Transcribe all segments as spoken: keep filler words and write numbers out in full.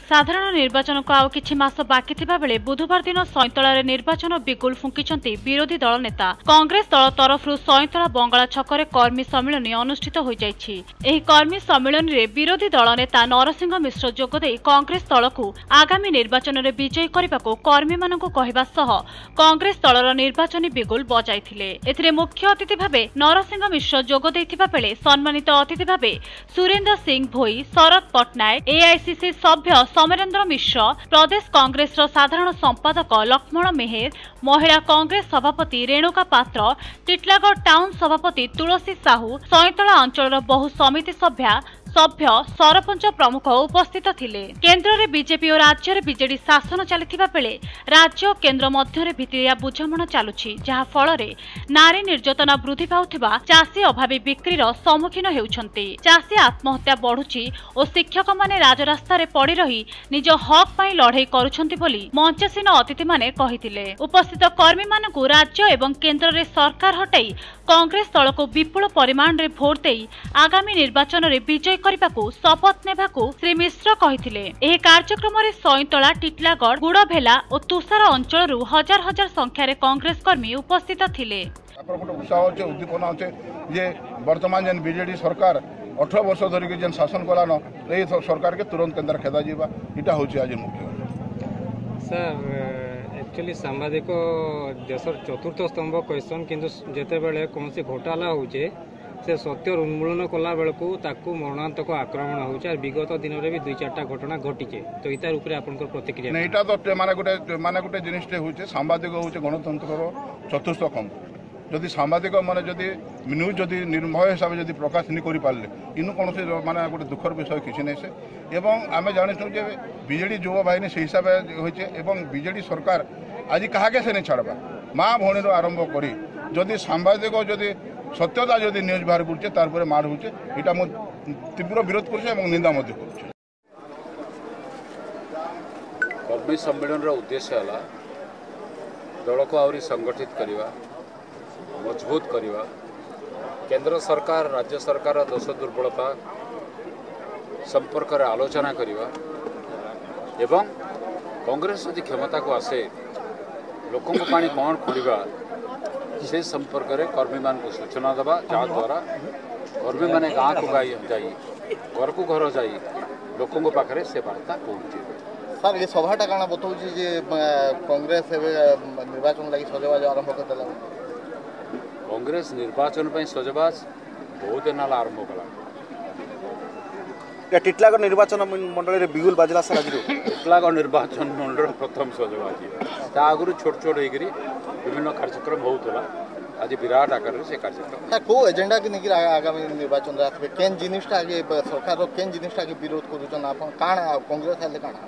साधारण निर्वाचन को आउ किछि मास बाकी थिबा बेले बुधवार दिन सैंतला निर्वाचन बिगुल फुंकिचंती विरोधी दल नेता। कांग्रेस दल तरफरु सैंतला बंगाला छकरे कर्मी सम्मेलन अनुष्ठित हो जाइछि। एही कर्मी सम्मेलन रे विरोधी दल नेता नरसिंह मिश्र जोगदे कांग्रेस दल को आगामी निर्वाचन रे विजयी करबाको कर्मी मानकु कहबा सह कांग्रेस दलर निर्वाचनी बिगुल बजाइथिले। एथिरे मुख्य अतिथि भाबे नरसिंह मिश्र जोग दैथिबा बेले सम्मानित अतिथि भाबे सुरेंद्र सिंह भोई, शरद पटनायक, एआईसीसी सभ्य समरेंद्र मिश्र, प्रदेश कांग्रेस साधारण संपादक लक्ष्मण मेहेर, महिला कांग्रेस सभापति रेणुका पात्र, टिटलागढ़ टाउन सभापति तुलसी साहू, सैंतला अंचल बहु समिति सभ्या सभ्य सरपंच प्रमुख उपस्थित थिले। केन्द्र में बीजेपी और राज्य में बीजेडी शासन चलथिबा बेले राज्य और केन्द्र मध्य भित्तिरिया बुझामण चालुछि, जहा फल रे नारी निर्यातना वृद्धि पाउथिबा चाषी अभावी बिक्रीर सम्मुखीन हेउछन्ति। चाषी आत्महत्या बढ़ुछि और शिक्षक माने राजरास्ता रे पड़ी रही निज हक पई लड़ाई करुछन्ति बोली मंचसीन अतिथि माने कहिथिले। उपस्थित कर्मी मानकु राज्य एवं केन्द्र रे सरकार हटाई कांग्रेस दल को विपुल परिमाण रे भोट देई आगामी निर्वाचन रे विजय करबाकू शपथ नेबाकू श्री मिश्र कहिथिले। एही कार्यक्रम रे सैंतला, टिटलागढ़, गुड़भेला और तुषार अंचल हजार हजार संख्यार कांग्रेस कर्मी उपस्थित थिले। उद्दीपना अच्छे जे वर्तमान जेन बीजेडी सरकार अठारह वर्ष धरिक जेन शासन कलान ए सरकार के तुरंत केन्द्र खेदा जीवा इटा होछि आज मुख्य। सर एक्चुअली सांबादिक देशर चतुर्थ स्तंभ क्वेश्चन किंतु जेते बेले कोनसी घोटाला होचे से सत्य उन्मूलन कला बेलू ताकू मरणांतक आक्रमण होचे और विगत दिन में भी दुई चार्टा घटना घटीचे तो इतार ऊपर आपनकर प्रतिक्रिया नहीं इटा तो माने गोटे माने गोटे जिनिसटे होचे सांबादिक होचे गणतंत्रर चतुर्थ स्तंभ जदि सांबादिक माने जदि न्यूज जदि निर्भय हिसाब से प्रकाश नहीं करि पारले इनु कोनसे माने गोटे दुखर विषय किछि नै से एवं आमे जानिछु जे बीजेडी युवा बाहिनी से हिसाब होचे एवं बीजेडी सरकार आज कहाके से नहीं छाड़बा माँ भौणीर आरंभ करी जदि सांबादिक जदि सत्यता जदि न्यूज बाहर करुचे तार माड़ होचे इटा मो तीव्र विरोध करुचे एवं निंदा मध्य करुचे। कर्मी सम्मेलन उद्देश्य है दल को आहरी संगठित करवा, मजबूत करवा, केंद्र सरकार राज्य सरकार दोष दुर्बलता संपर्क में आलोचना करवा एवं कांग्रेस यदि क्षमता को आसे लोकों को पानी कौन खोलिबा से संपर्क में कर्मी मान को सूचना देवा जहाँद्वारा कर्मी माने गाँ को गाई जाई घर को घर जाई लोकों को पाखरे से वार्ता पहुँचे। सर ये सभाटा काना बताऊँ जे कांग्रेस निर्वाचन लगी सजबाज आरंभ कर कांग्रेस निर्वाचन पर सजबाज बहुत दिन आरंभ कला। टिटलागढ़ निर्वाचन मंडल में बिगुल बाजला सर आज टिटलागढ़ निर्वाचन मंडल प्रथम सजबाज आगु छोट छोट होकर विभिन्न कार्यक्रम होता आज विराट आकार से कार्यक्रम सर को एजेंडा की नहीं आगामी निर्वाचन आसबे केन जिनिसटा आगे सरकार केन जिनिसटा आगे विरोध करूछन आपन काना कांग्रेस आले काना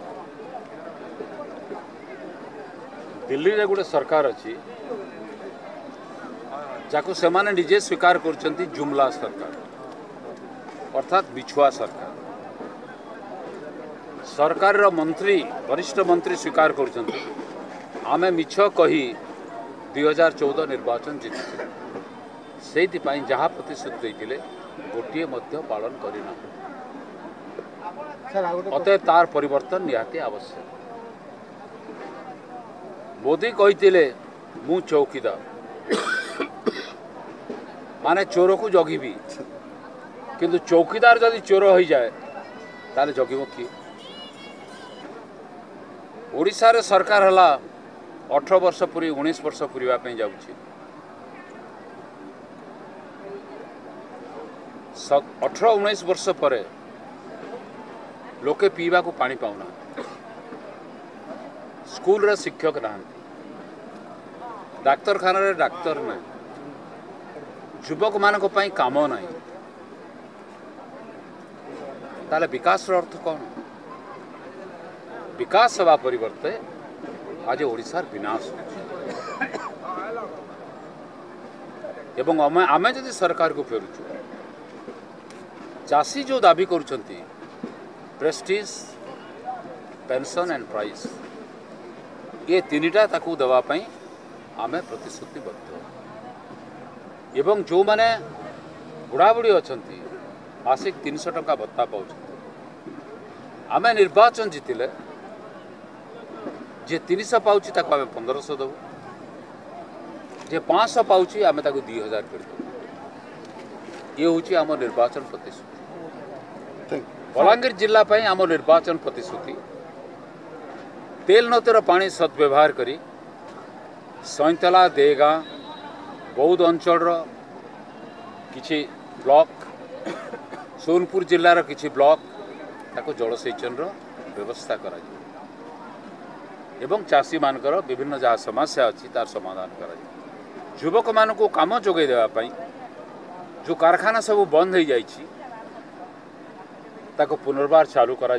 दिल्ली रे गोटे सरकार अच्छी जाको से माने निजे स्वीकार करछंती जुमला सरकार अर्थात बिछुआ सरकार सरकार मंत्री वरिष्ठ मंत्री स्वीकार करछंती आमे मिछ कही दुई हजार चौदह निर्वाचन जीति से जहाँ प्रतिश्रुति देते गोटे पालन करना अतएव तार परिवर्तन निहाती आवश्यक। मोदी कहते मु चौकीदार माने चोर को जगिबी किंतु चौकीदार जदि चोर हो जाए ताले जगिब किए। ओडिशा रे सरकार हला अठारह वर्ष पूरी उन्नीस वर्ष पूरा जाऊँगी अठारह उन्नीस वर्ष पर लोके पीवा को पानी पाऊना स्कूल रे शिक्षक ना डाक्तरखाना रे डाक्तर ना युवक मान काम ना ताले विकास अर्थ कौन विकास हवा परिवर्ते आज ओडिशार विनाश एवं आमे जदि सरकार को फेरुचु चाषी जो दाबी करुछंती प्रेस्टीज पेंशन एंड प्राइस ये तीनिटा ताकू देवा पई आमे प्रतिश्रुतिबद्ध एवं जो माने बुढ़ा बुढ़ी अच्छा मासिक तीन सौ टका भत्ता पाँच आमे निर्वाचन जीतिले जे तीन सौ पाउची ताको आमे पंद्रह सौ देबू जे पाँच सौ पाउची आमे ताको दुई हजार कर देबू। ये होची आम निर्वाचन प्रतिश्रुति। बलांगीर जिला पाई आम निर्वाचन प्रतिश्रुति तेल नदीर पानी सद्व्यवहार करी सैंतला देगाँ बौद्ध अंचल किछि ब्लॉक सोनपुर जिलार किछि ब्लॉक ताको जलसेचन व्यवस्था करा एवं चाषी मानकर विभिन्न जहाँ समस्या अच्छी तार समाधान करा युवक मान को काम जोगे देवाई जो कारखाना सब बंद हो जाइछि ताको पुनर्बार चालू करा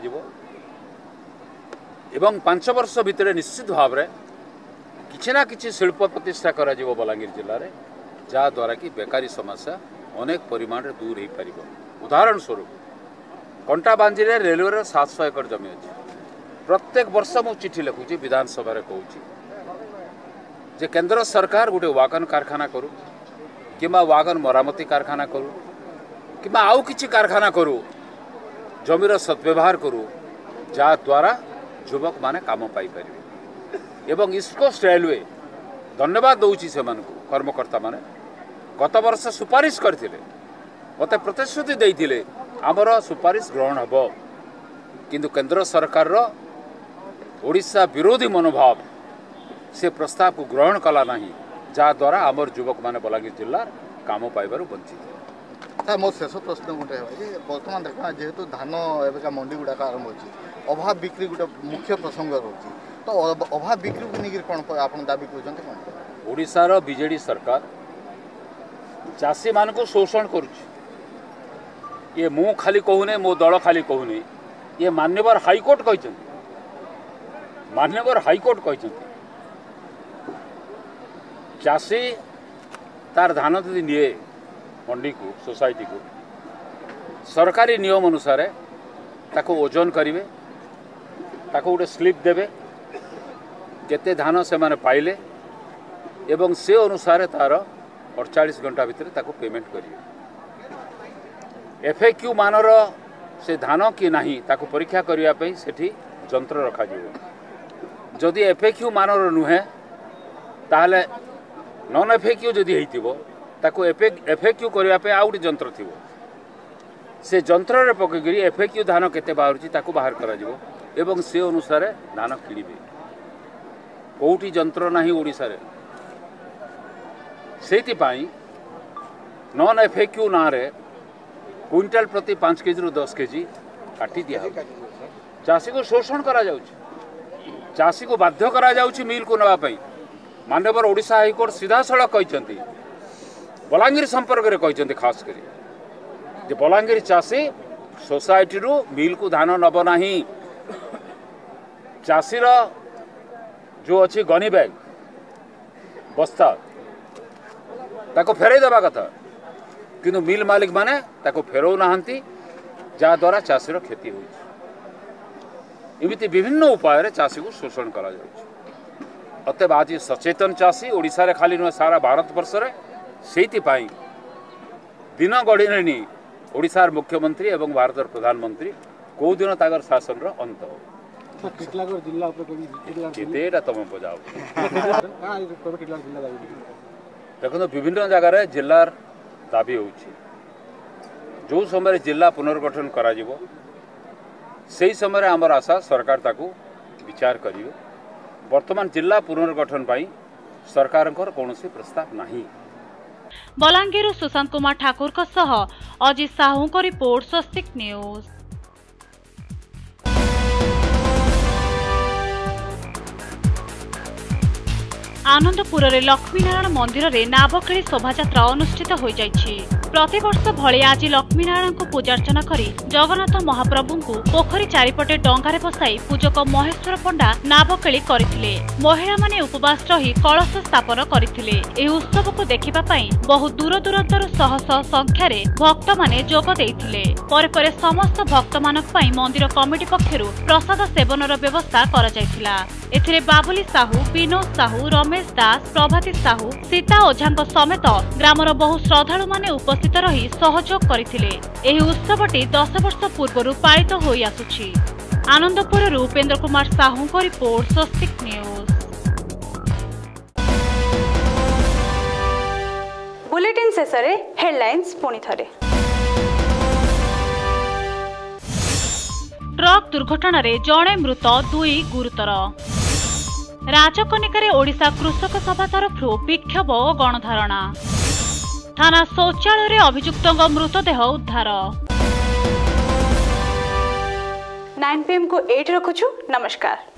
एवं पांच वर्ष भितर निश्चित भाव में किछि ना किछि शिल्प प्रतिष्ठा करा बलांगीर जिले में जहाँ द्वारा कि बेकारी समस्या अनेक परिमाण रे दूर हो पार। उदाहरण स्वरूप कंटाबांजी रे रेलवे सात सौ एकड़ जमी अच्छी प्रत्येक वर्ष मु चिठी लिखुची विधानसभा कहूँ जे केंद्र सरकार गोटे वागन कारखाना करू कि वागन मरामती कारखाना करू कि आउ किछि कारखाना करू जमीर सद्व्यवहार करू जहाँ द्वारा युवक माने काम पाई परिबे। एवं ईस्ट कोस्ट रेलवे धन्यवाद दौची से कर्मकर्ता माने गत वर्ष सुपारिश करथिले मते प्रतिश्रुति देइथिले आमर सुपारिश ग्रहण हबो किंतु केंद्र सरकार रो ओडिशा विरोधी मनोभाव से प्रस्ताव को ग्रहण कला नहीं जहाँ द्वारा आमर युवक माने बलांगीर जिला काम पाइबारु वंचित। सर मोर शेष प्रश्न गोटे बर्तमान देखा जेहेतु धान एवं मंडी गुड़ाक आरंभ हो अभाव बिक्री गोटे मुख्य प्रसंग रोचे तो अभाव बिक्री को लेकर कौन आप दाबी कर ओडिशार बीजेडी सरकार चाषी मान को शोषण करुच्ची ये मु खाली कहूने मो दल खाली कहूने ये मान्यवर हाईकोर्ट कहते मान्यवर हाईकोर्ट कहते चाषी तार धान यदि निए मंडी को सोसाइटी को सरकारी नियम अनुसार ताको ओजन करेंगे ताको गोटे स्लिप देवे केते धान से माने पाइले एवं से अनुसार तार अड़तालीस घंटा भितर ताको पेमेंट करेंगे। एफएक्यू मानर से धान कि नहीं ताको परीक्षा करने सेठी जंत्र रखा जदि एफएक्यू मानर नुहे ताहले नॉन एफएक्यू जदि हेइतिबो ताको एफएक्यू करने आउ गोटे जंत्र थी से जंत्र रे पकईकरी एफएक्यू धान केते बाहर ताको बाहर करा जिवो एवं से अनुसार धान किणवे कोठी जंत्र नाही ओडिसा रे सेति पाई नॉन एफएक्यू ना रे क्विंटाल प्रति पाँच केजी रु दस केजी काटी दिया चाषी को शोषण करा जाउछि चाषी को बाध्य करा जाउछि मिल को नवा पई माननीय ओडिशा हाईकोर्ट सीधा सड़क कहते बलांगीर संपर्क में कहते खास करी जे बलांगीर चाषी सोसाइटी रु मिल को धान नब नाही चाषीर जो अच्छी गनी बैग बस्ता ताको फेरई देवा कथा किंतु मिल मालिक माने ताको फेरौ नाहंती जहाँ द्वारा चाषीर क्षति होइछि। एमिति विभिन्न उपाय रे चाषी को शोषण करा जाउछि। अतएव आज सचेतन चाषी ओडिशा रे खाली नुहे सारा भारत वर्ष रे सेति पाई दिन गढ़ी ओडिशार मुख्यमंत्री एवं भारत प्रधानमंत्री कौ दिन तागर शासन रो अंत केतेटा तुम बजाओ देखो विभिन्न जगार जिलार दाबी होउछि जो समय जिला पुनर्गठन करा जिवो सेही समय आमर आशा सरकार ताकू विचार करिवे। वर्तमान जिला पुनर्गठन पाई सरकार कौन प्रस्ताव नहीं। बलांगीर सुशांत कुमार ठाकुर का सह अजित साहू को रिपोर्ट स्वस्तिक न्यूज। आनंदपुर रे लक्ष्मीनारायण मंदिर रे नाबकेली शोभायात्रा अनुष्ठित हो जाइछि। प्रतिवर्ष भली आज लक्ष्मीनारायण को पूजार्चना करी जगन्नाथ महाप्रभु को पोखरी चारिपटे डंगारे बसाई पूजक महेश्वर पंडा नाबकेली करथिले। महिला माने उपवास रही कलश स्थापन करथिले। एही उत्सव को देखिबा पई बहु दूर दूरांतर शह शह संख्यार भक्त माने जोग देइथिले। परे परे समस्त भक्त मानक पई मंदिर कमिटी पक्षरु प्रसाद सेवनर व्यवस्था करा जायथिला। एथिरे बाबुली साहू, विनोद साहू, रमेश दास, प्रभाती साहू, सीता ओझांक समेत ग्रामर बहु श्रद्धालु माने उपस्थित रही सहयोग करथिले। एही उत्सवटी दस वर्ष पूर्वरु पालित होई आसुछि। आनंदपुर उपेन्द्र कुमार साहू को रिपोर्ट स्वस्तिक न्यूज। बुलेटिन शेष में हेडलाइंस पुणी थरे। ट्रक दुर्घटना रे जणे मृत दुई गुरुतर। राजकनिका ओडिशा कृषक सभा तरफ विक्षोभ और गणधारणा। थाना शौचालय अभियुक्तों मृतदेह उद्धार। नाइन पी एम को एट रखुछु। नमस्कार।